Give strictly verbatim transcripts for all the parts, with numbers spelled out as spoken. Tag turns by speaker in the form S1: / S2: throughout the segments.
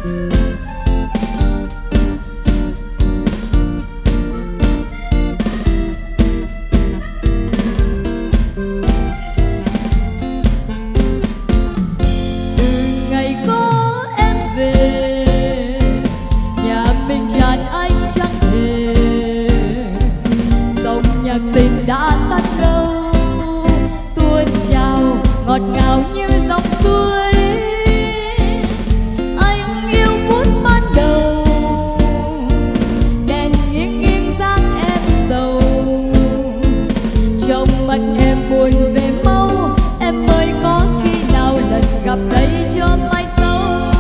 S1: Tình đã tắt lâu tuôn trào ngọt ngào như dòng suối. Anh yêu phút ban đầu, đèn nghiêng nghiêng dáng em sầu. Trong mắt em buồn về mau, em ơi có khi nào lần gặp đây cho mai sau.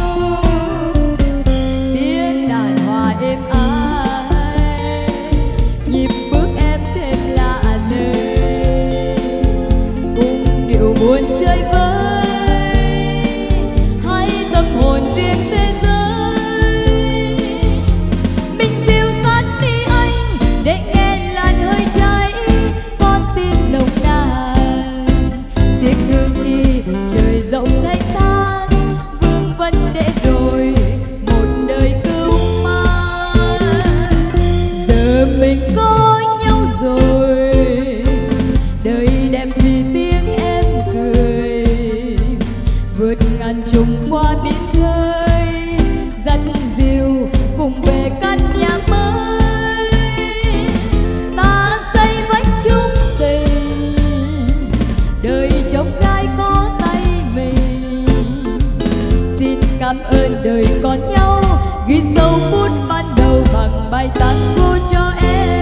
S1: Tiếng đàn hòa êm ái, nhịp bước em thêm lạ lời, cùng điệu buồn chơi vơi, hai tâm hồn riêng thế giới. Mình dịu sát đi anh để nghe làn hơi cháy con tim nồng nàn. Tiếc thương chi trời rộng thanh thang, vương vấn để rồi một đời cứu mang. Giờ mình có nhau rồi, đời đẹp vì tiếng em cười. Vượt ngàn trùng qua biển khơi, dắt dìu cùng về căn nhà mới. Ta xây vách chung tình, đời chồng gái có tay mình. Xin cảm ơn đời còn nhau, ghi dấu phút ban đầu bằng bài tango cho em.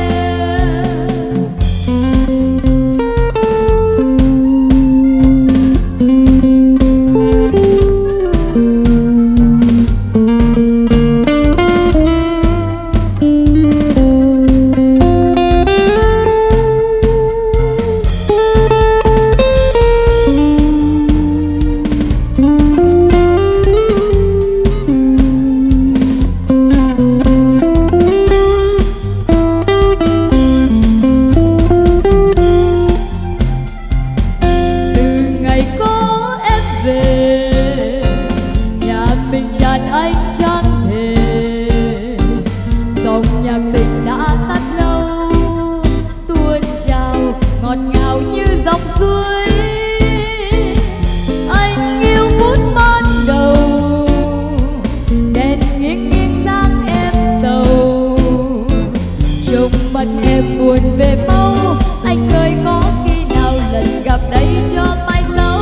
S1: Anh chẳng thể dòng nhạc tình đã tắt lâu, tuôn trào ngọt ngào như dòng suối. Anh yêu phút ban đầu, đèn nghiêng nghiêng dáng em sầu. Trong mắt em buồn về mau, anh ơi có khi nào lần gặp đây cho mai sau.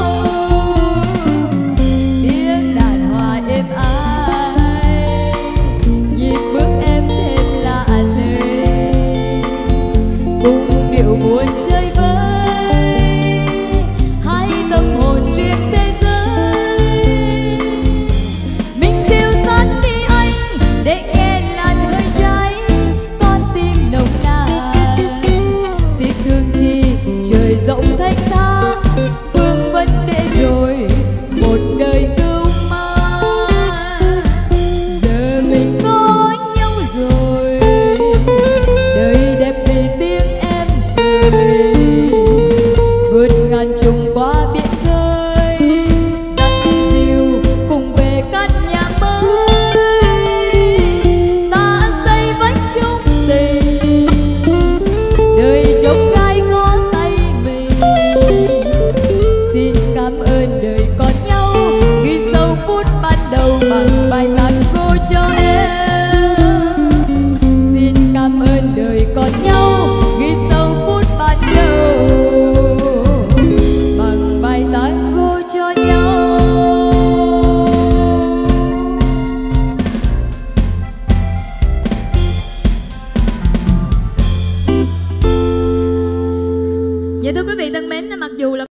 S1: Tiếng đàn hòa êm ái, bước em thêm lạ lời, cùng điệu buồn chơi vơi, hai tâm hồn riêng thế giới. Mình dịu sát đi anh để nghe làn hơi cháy con tim nồng nàn. Tiếc thương chi trời rộng thanh thang, vương vấn để rồi một đời cứu mang. Giờ mình có nhau rồi, đời đẹp vì tiếng em cười. Vượt ngàn trùng qua biển khơi, dắt dìu cùng về căn nhà mới. Ta xây vách chung tình, đời chồng gái có tay mình. Xin cảm ơn đời còn nhau, ghi dấu phút ban đầu bằng bài tango cho em. Xin cảm ơn đời còn nhau, ghi dấu phút ban đầu bằng bài tango cho nhau. Dạ thưa quý vị thân mến, mặc dù là